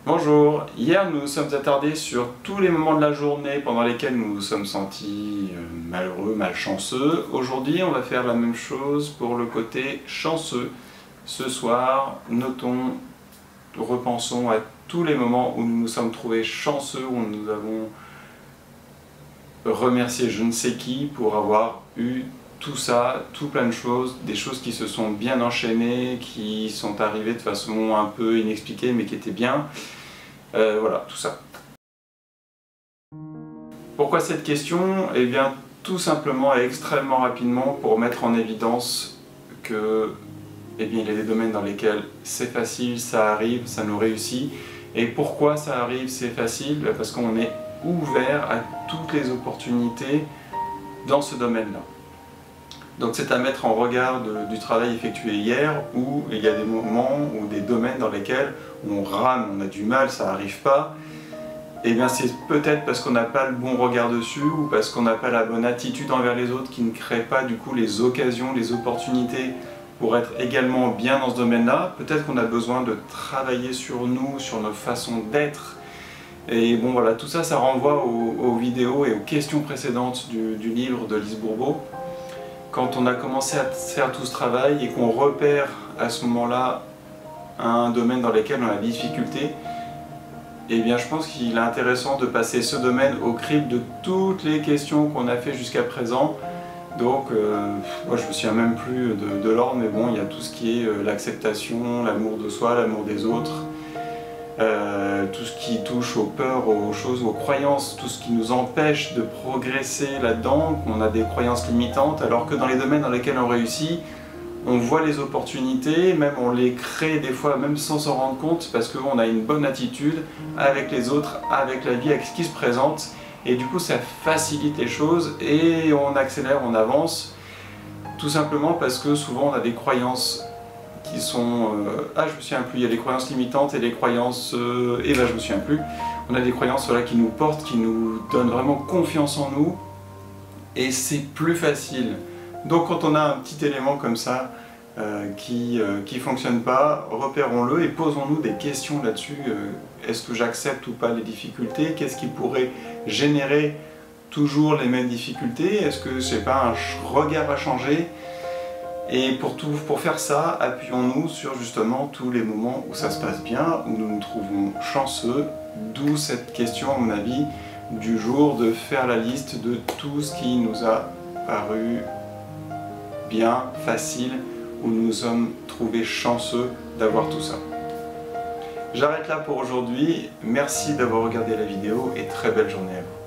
Bonjour, hier nous nous sommes attardés sur tous les moments de la journée pendant lesquels nous nous sommes sentis malheureux, malchanceux. Aujourd'hui on va faire la même chose pour le côté chanceux. Ce soir, notons, repensons à tous les moments où nous nous sommes trouvés chanceux, où nous avons remercié je ne sais qui pour avoir eu tout ça, tout plein de choses, des choses qui se sont bien enchaînées, qui sont arrivées de façon un peu inexpliquée mais qui étaient bien. Voilà, tout ça. Pourquoi cette question? Eh bien, tout simplement et extrêmement rapidement pour mettre en évidence que eh bien, il y a des domaines dans lesquels c'est facile, ça arrive, ça nous réussit. Et pourquoi ça arrive, c'est facile? Parce qu'on est ouvert à toutes les opportunités dans ce domaine-là. Donc c'est à mettre en regard du travail effectué hier, où il y a des moments ou des domaines dans lesquels on rame, on a du mal, ça n'arrive pas. Et bien c'est peut-être parce qu'on n'a pas le bon regard dessus, ou parce qu'on n'a pas la bonne attitude envers les autres, qui ne crée pas du coup les occasions, les opportunités pour être également bien dans ce domaine-là. Peut-être qu'on a besoin de travailler sur nous, sur nos façons d'être. Et bon voilà, tout ça, ça renvoie aux vidéos et aux questions précédentes du livre de Lise Bourbeau. Quand on a commencé à faire tout ce travail et qu'on repère à ce moment-là un domaine dans lequel on a des difficultés, eh bien je pense qu'il est intéressant de passer ce domaine au crible de toutes les questions qu'on a fait jusqu'à présent. Donc, moi je me souviens même plus de l'ordre, mais bon, il y a tout ce qui est l'acceptation, l'amour de soi, l'amour des autres, tout ce qui touche aux peurs, aux choses, aux croyances, tout ce qui nous empêche de progresser là-dedans, qu'on a des croyances limitantes, alors que dans les domaines dans lesquels on réussit, on voit les opportunités, même on les crée des fois même sans s'en rendre compte, parce qu'on a une bonne attitude avec les autres, avec la vie, avec ce qui se présente, et du coup ça facilite les choses et on accélère, on avance, tout simplement parce que souvent on a des croyances qui sont ah je me souviens plus, il y a des croyances limitantes et des croyances et ben je me souviens plus, on a des croyances voilà, qui nous portent, qui nous donnent vraiment confiance en nous, et c'est plus facile. Donc quand on a un petit élément comme ça qui fonctionne pas, repérons-le et posons-nous des questions là-dessus. Est-ce que j'accepte ou pas les difficultés? Qu'est-ce qui pourrait générer toujours les mêmes difficultés? Est-ce que c'est pas un regard à changer? Et pour faire ça, appuyons-nous sur justement tous les moments où ça se passe bien, où nous nous trouvons chanceux, d'où cette question à mon avis du jour, de faire la liste de tout ce qui nous a paru bien, facile, où nous nous sommes trouvés chanceux d'avoir tout ça. J'arrête là pour aujourd'hui, merci d'avoir regardé la vidéo et très belle journée à vous.